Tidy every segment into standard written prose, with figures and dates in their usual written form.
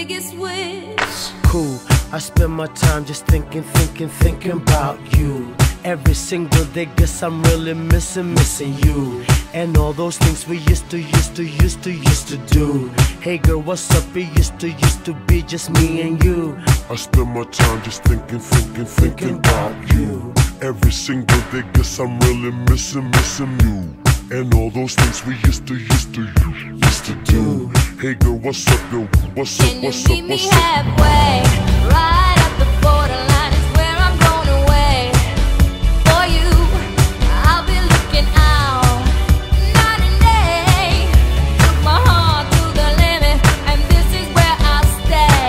biggest wish. Cool, I spend my time just thinking about you. Every single day, guess I'm really missing you. And all those things we used to do. Hey girl, what's up? It used to be just me and you. I spend my time just thinking about you. Every single day, guess I'm really missing you. And all those things we used to do. Hey girl, what's up, yo? What's up, Can you what's up, meet me what's up? halfway? Right at the borderline is where I'm going away. For you, I'll be looking out night and day. Took my heart to the limit, and this is where I'll stay.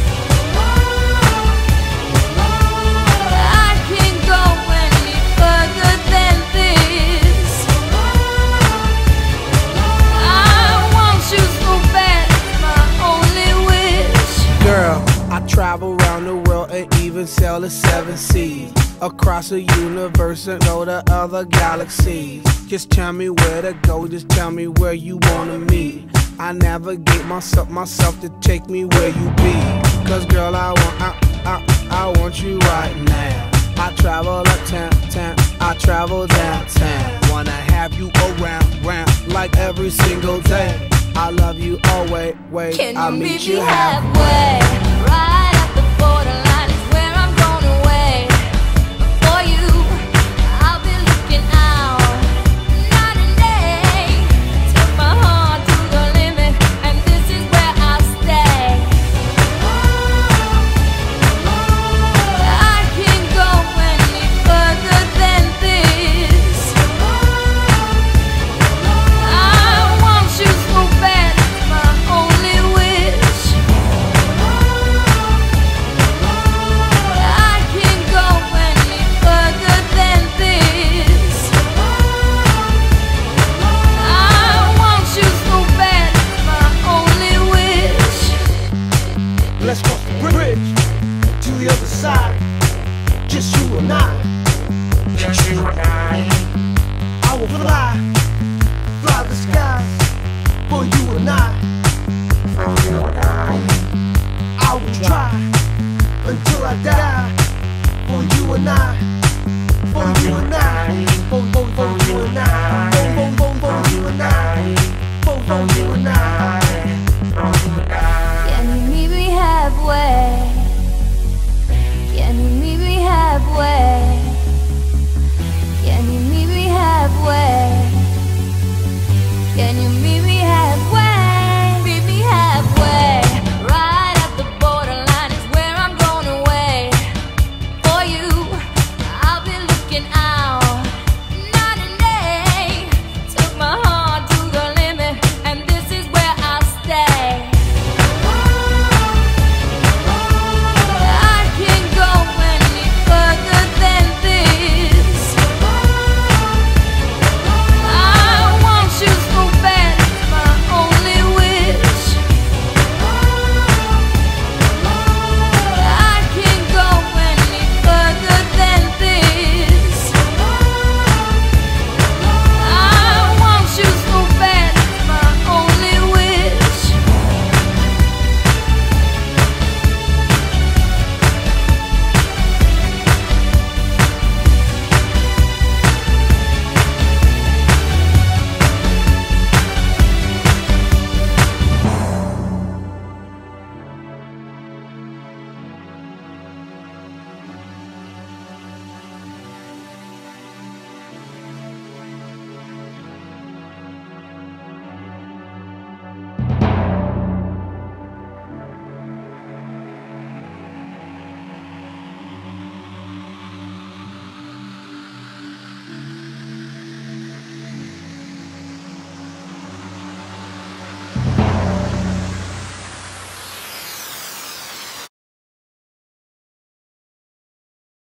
I can't go any further than this. I want you so bad, it's my only wish. Girl, I travel around the world and even sail the 7 seas. Across the universe and go to other galaxies. Just tell me where to go, just tell me where you wanna meet. I navigate myself to take me where you be. Cause girl, I want you right now. I travel uptown, I travel downtown. Wanna have you around like every single day. I love you always, Can I'll you meet meet you me halfway. halfway? Right at the borderline is where I'm going away. For you, I'll be looking out night and day. Took my heart to the limit, and this is where I'll stay. I can't go any further than this. I want you so bad, it's my only wish. I can't go any further than this. I want you so bad, it's my only wish. Let's cross the bridge to the other side. Just you and I. Just you and I will fly the skies for you and I. For you and I will try until I die. For you and I. For you and I. For you and I. For you and I. For you and I.